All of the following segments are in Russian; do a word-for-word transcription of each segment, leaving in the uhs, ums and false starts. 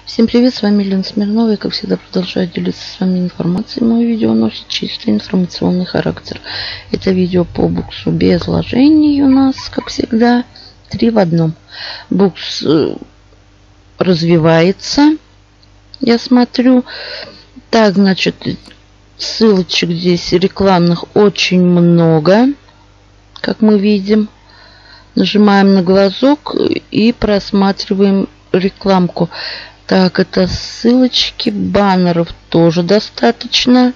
Всем привет, с вами Лена Смирнова. И как всегда продолжаю делиться с вами информацией. Мое видео носит чисто информационный характер. Это видео по буксу без вложений у нас, как всегда, три в одном. Букс развивается, я смотрю. Так, значит, ссылочек здесь рекламных очень много, как мы видим. Нажимаем на глазок и просматриваем рекламку. Так, это ссылочки, баннеров тоже достаточно.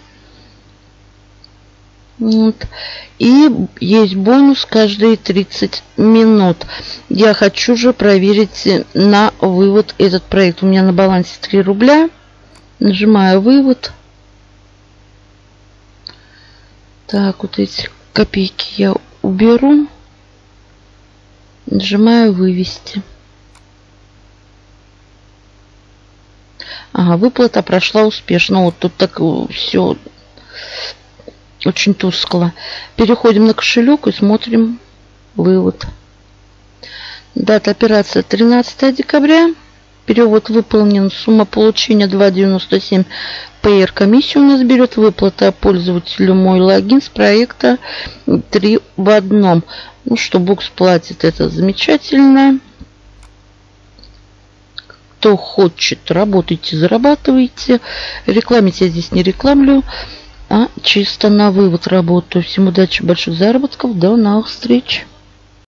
Вот. И есть бонус каждые тридцать минут. Я хочу же проверить на вывод этот проект. У меня на балансе три рубля. Нажимаю вывод. Так, вот эти копейки я уберу. Нажимаю вывести. Ага, выплата прошла успешно. Вот тут так все очень тускло. Переходим на кошелек и смотрим вывод. Дата операции тринадцатое декабря. Перевод выполнен. Сумма получения два девяносто семь. Payer комиссию у нас берет. Выплата пользователю мой логин с проекта три в одном. Ну что, букс платит, это замечательно. Кто хочет, работайте, зарабатывайте. Рекламить я здесь не рекламлю, а чисто на вывод работаю. Всем удачи, больших заработков. До новых встреч.